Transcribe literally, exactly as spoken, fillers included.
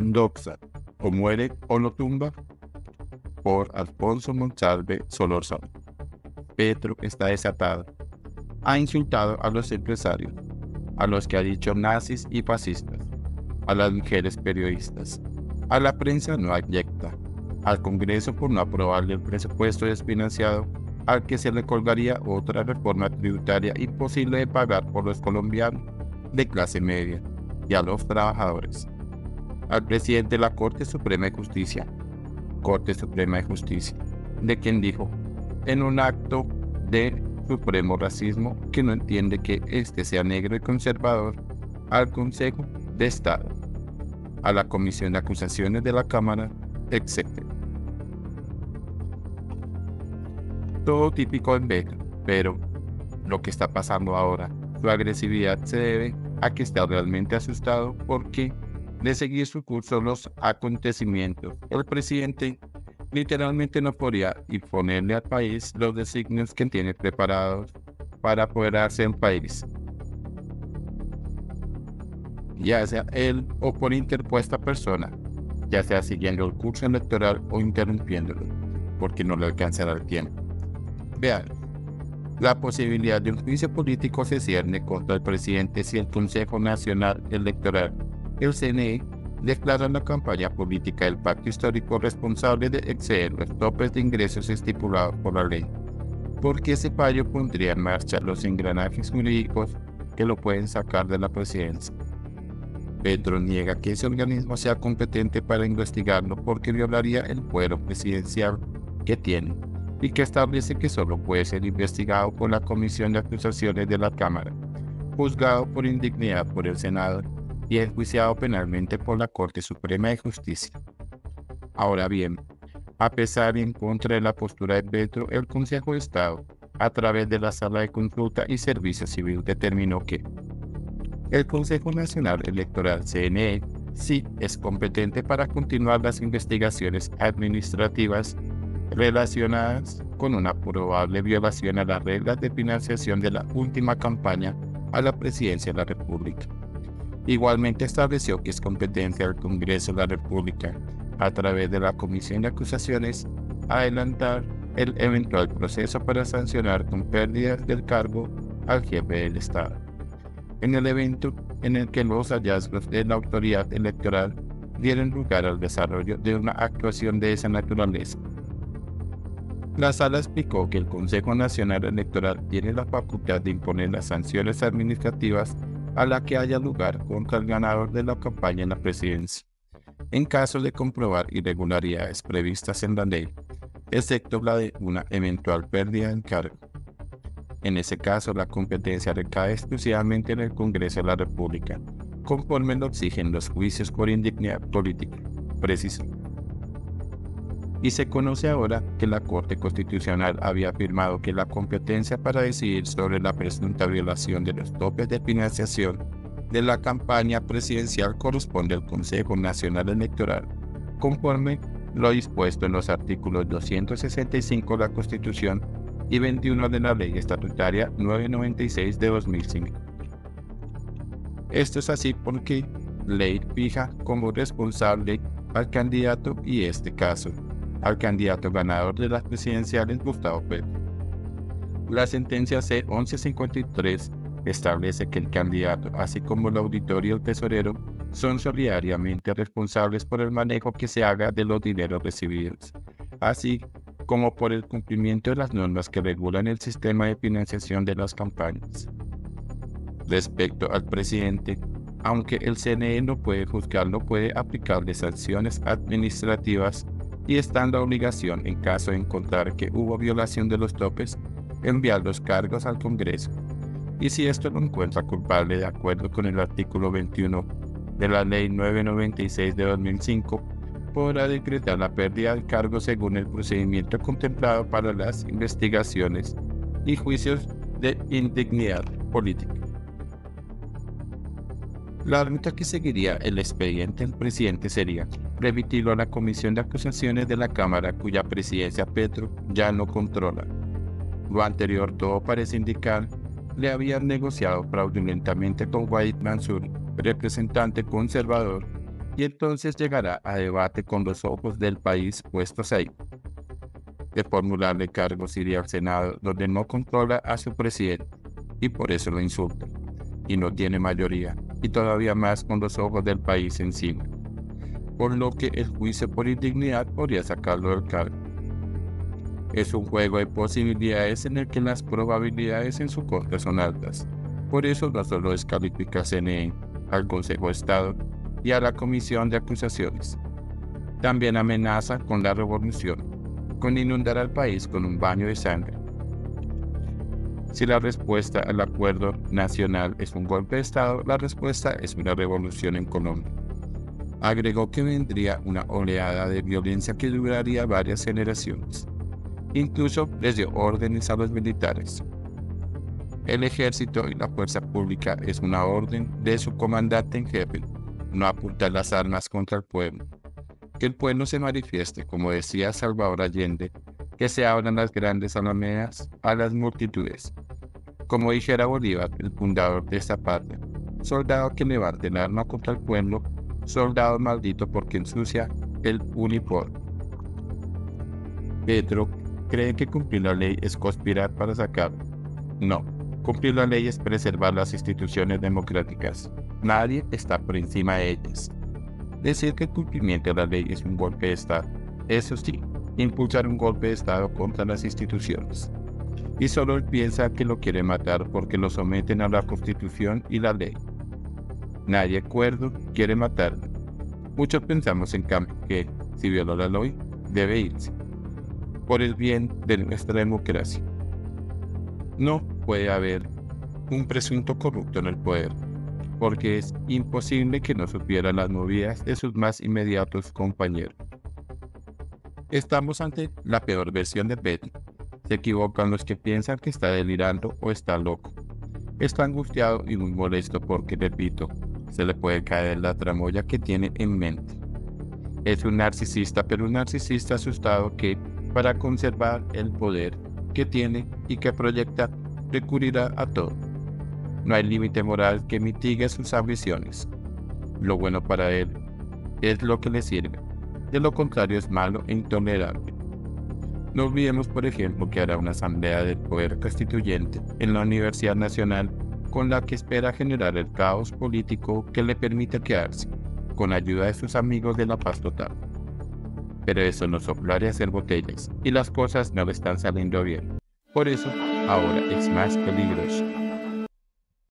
Doxa, o muere o lo tumba, por Alfonso Monsalve Solórzano. Petro está desatado. Ha insultado a los empresarios, a los que ha dicho nazis y fascistas, a las mujeres periodistas, a la prensa no abyecta, al Congreso por no aprobarle el presupuesto desfinanciado, al que se le colgaría otra reforma tributaria imposible de pagar por los colombianos de clase media y a los trabajadores, al presidente de la Corte Suprema de Justicia, Corte Suprema de Justicia, de quien dijo, en un acto de supremo racismo, que no entiende que este sea negro y conservador, al Consejo de Estado, a la Comisión de Acusaciones de la Cámara, etcétera. Todo típico en Petro, pero lo que está pasando ahora, su agresividad se debe a que está realmente asustado porque, de seguir su curso los acontecimientos, el presidente literalmente no podría imponerle al país los designios que tiene preparados para apoderarse del país, ya sea él o por interpuesta persona, ya sea siguiendo el curso electoral o interrumpiéndolo, porque no le alcanzará el tiempo. Vean, la posibilidad de un juicio político se cierne contra el presidente si el Consejo Nacional Electoral, el C N E, declara la campaña política del pacto histórico responsable de exceder los topes de ingresos estipulados por la ley, porque ese fallo pondría en marcha los engranajes jurídicos que lo pueden sacar de la presidencia. Petro niega que ese organismo sea competente para investigarlo porque violaría el fuero presidencial que tiene y que establece que solo puede ser investigado por la Comisión de Acusaciones de la Cámara, juzgado por indignidad por el Senado y enjuiciado penalmente por la Corte Suprema de Justicia. Ahora bien, a pesar y en contra de la postura de Petro, el Consejo de Estado, a través de la Sala de Consulta y Servicio Civil, determinó que el Consejo Nacional Electoral, C N E, sí es competente para continuar las investigaciones administrativas relacionadas con una probable violación a las reglas de financiación de la última campaña a la presidencia de la República. Igualmente estableció que es competencia del Congreso de la República, a través de la Comisión de Acusaciones, adelantar el eventual proceso para sancionar con pérdidas del cargo al jefe del Estado, en el evento en el que los hallazgos de la autoridad electoral dieron lugar al desarrollo de una actuación de esa naturaleza. La Sala explicó que el Consejo Nacional Electoral tiene la facultad de imponer las sanciones administrativas a la que haya lugar contra el ganador de la campaña en la presidencia, en caso de comprobar irregularidades previstas en la ley, excepto la de una eventual pérdida del cargo. En ese caso, la competencia recae exclusivamente en el Congreso de la República, conforme lo exigen los juicios por indignidad política, precisó. Y se conoce ahora que la Corte Constitucional había afirmado que la competencia para decidir sobre la presunta violación de los topes de financiación de la campaña presidencial corresponde al Consejo Nacional Electoral, conforme lo dispuesto en los artículos doscientos sesenta y cinco de la Constitución y veintiuno de la Ley Estatutaria novecientos noventa y seis de dos mil cinco. Esto es así porque ley fija como responsable al candidato y este caso, al candidato ganador de las presidenciales Gustavo Petro. La sentencia C once cincuenta y tres establece que el candidato, así como el auditor y el tesorero, son solidariamente responsables por el manejo que se haga de los dineros recibidos, así como por el cumplimiento de las normas que regulan el sistema de financiación de las campañas. Respecto al presidente, aunque el C N E no puede juzgarlo, puede aplicarle sanciones administrativas y está en la obligación, en caso de encontrar que hubo violación de los topes, enviar los cargos al Congreso. Y si esto lo encuentra culpable de acuerdo con el artículo veintiuno de la Ley novecientos noventa y seis de dos mil cinco, podrá decretar la pérdida del cargo según el procedimiento contemplado para las investigaciones y juicios de indignidad política. La ruta que seguiría el expediente del presidente sería remitirlo a la Comisión de Acusaciones de la Cámara, cuya presidencia Petro ya no controla. Lo anterior todo parece indicar le habían negociado fraudulentamente con Wahid Mansur, representante conservador, y entonces llegará a debate con los ojos del país puestos ahí. De formularle cargos iría al Senado, donde no controla a su presidente y por eso lo insulta, y no tiene mayoría, y todavía más con los ojos del país encima, por lo que el juicio por indignidad podría sacarlo del cargo. Es un juego de posibilidades en el que las probabilidades en su contra son altas. Por eso no solo descalifica a C N E, al Consejo de Estado y a la Comisión de Acusaciones. También amenaza con la revolución, con inundar al país con un baño de sangre. Si la respuesta al acuerdo nacional es un golpe de Estado, la respuesta es una revolución en Colombia. Agregó que vendría una oleada de violencia que duraría varias generaciones. Incluso les dio órdenes a los militares. El ejército y la fuerza pública es una orden de su comandante en jefe, no apuntar las armas contra el pueblo. Que el pueblo se manifieste, como decía Salvador Allende, que se abran las grandes alamedas a las multitudes. Como dijera Bolívar, el fundador de esta patria, soldado que levante el arma contra el pueblo, soldado maldito porque ensucia el uniforme. Petro cree que cumplir la ley es conspirar para sacarlo. No, cumplir la ley es preservar las instituciones democráticas. Nadie está por encima de ellas. Decir que el cumplimiento de la ley es un golpe de Estado, eso sí, impulsar un golpe de Estado contra las instituciones. Y solo él piensa que lo quiere matar porque lo someten a la Constitución y la ley. Nadie cuerdo quiere matarlo. Muchos pensamos en cambio que, si violó la ley, debe irse, por el bien de nuestra democracia. No puede haber un presunto corrupto en el poder, porque es imposible que no supiera las movidas de sus más inmediatos compañeros. Estamos ante la peor versión de Petro. Se equivocan los que piensan que está delirando o está loco. Está angustiado y muy molesto porque, repito, se le puede caer la tramoya que tiene en mente. Es un narcisista, pero un narcisista asustado que, para conservar el poder que tiene y que proyecta, recurrirá a todo. No hay límite moral que mitigue sus ambiciones. Lo bueno para él es lo que le sirve. De lo contrario es malo e intolerable. No olvidemos, por ejemplo, que hará una asamblea del poder constituyente en la Universidad Nacional con la que espera generar el caos político que le permita quedarse, con ayuda de sus amigos de la paz total. Pero eso no soplar y hacer botellas, y las cosas no le están saliendo bien. Por eso, ahora es más peligroso.